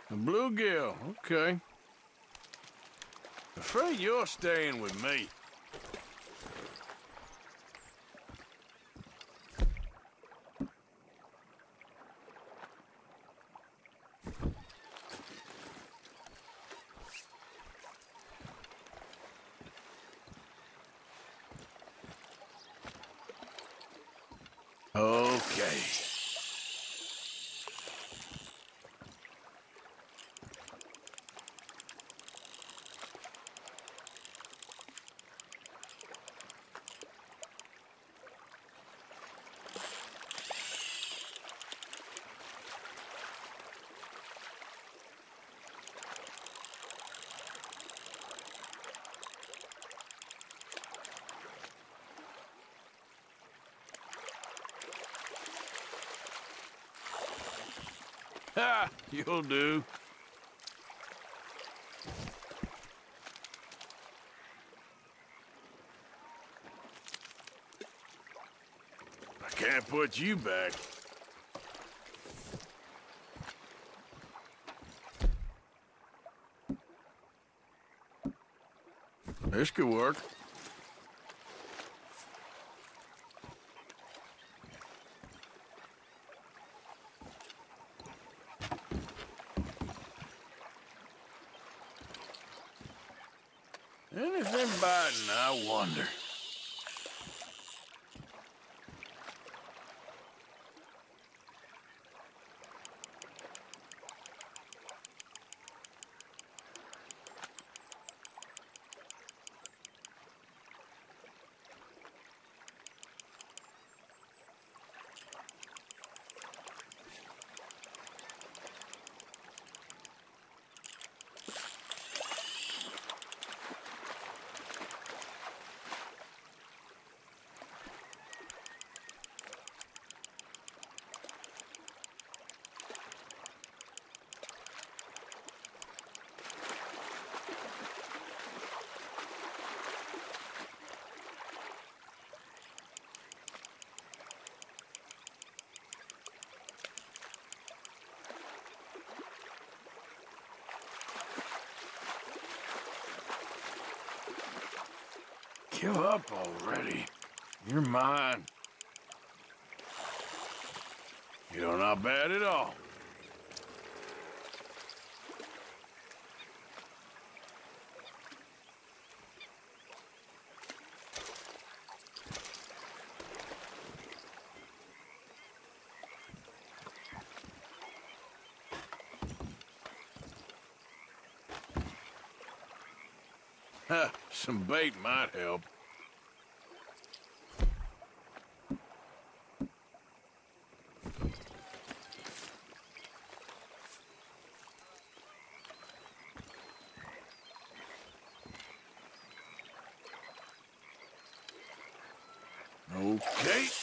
A bluegill, okay. Afraid you're staying with me. Okay. Ha! You'll do. I can't put you back. This could work. Anything biting, I wonder. Give up already. You're mine. You're not bad at all. Ha, some bait might help. Okay.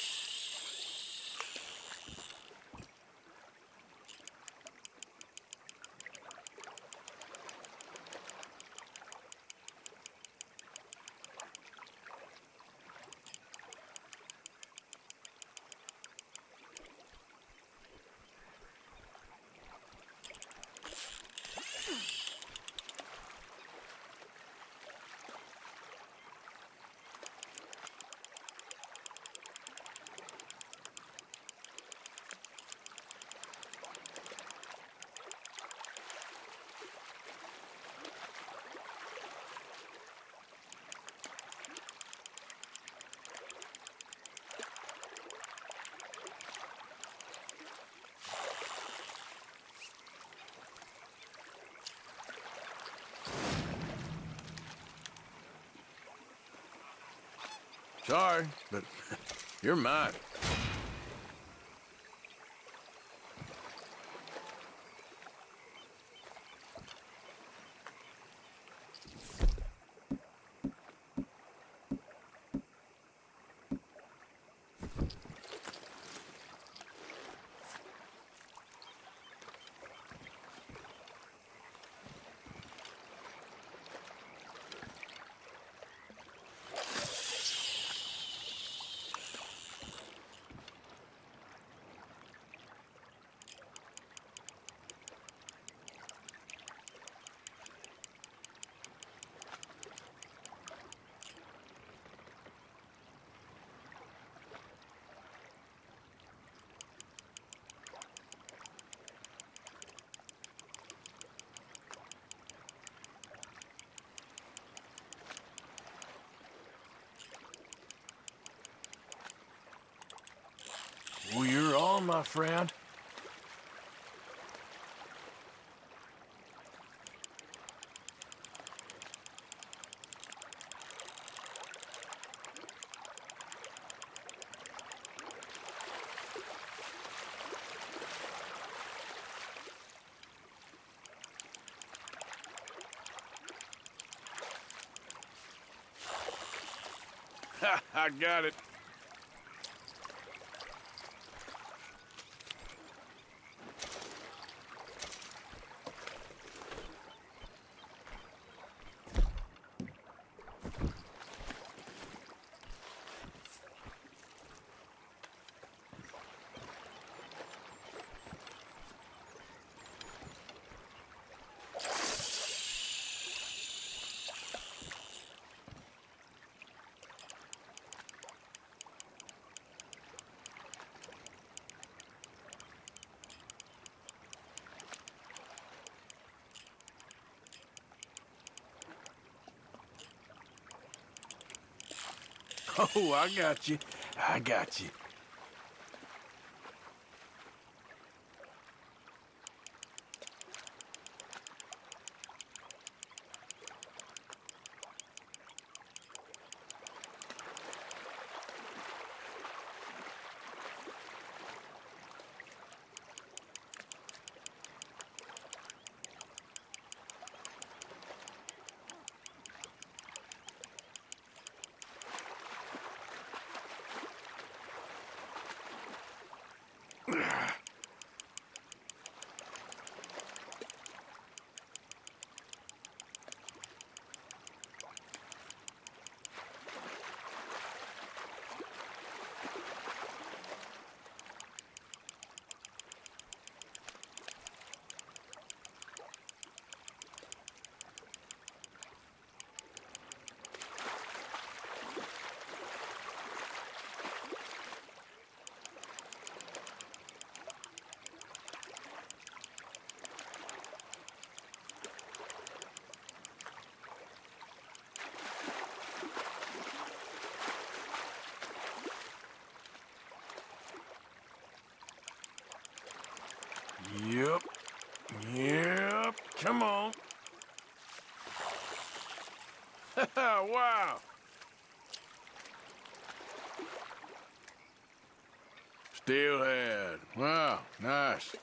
Sorry, but you're mine. my friend. Ha, I got it. Oh, I got you. I got you. Yep. Yep. Come on. Wow. Steelhead. Wow, nice.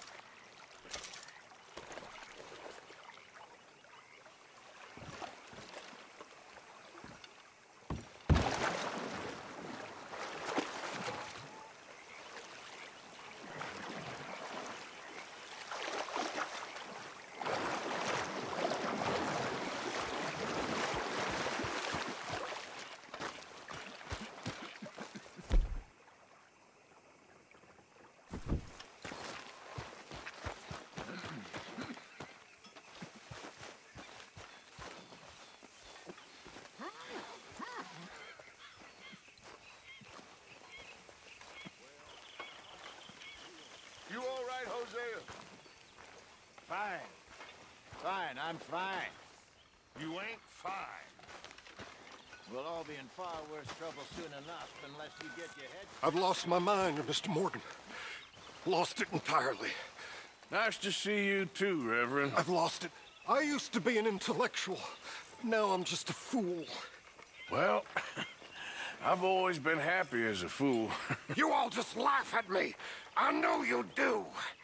You all right, Hosea? Fine. Fine, I'm fine. You ain't fine. We'll all be in far worse trouble soon enough unless you get your head... I've lost my mind, Mr. Morgan. Lost it entirely. Nice to see you too, Reverend. I've lost it. I used to be an intellectual. Now I'm just a fool. Well, I've always been happy as a fool. You all just laugh at me. I know you do.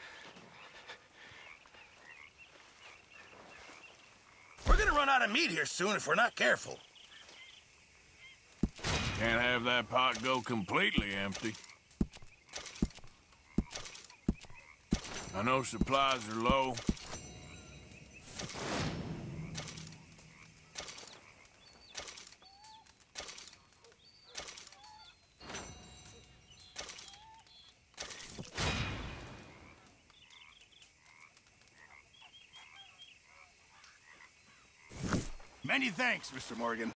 We're gonna run out of meat here soon if we're not careful. Can't have that pot go completely empty. I know supplies are low. Many thanks, Mr. Morgan.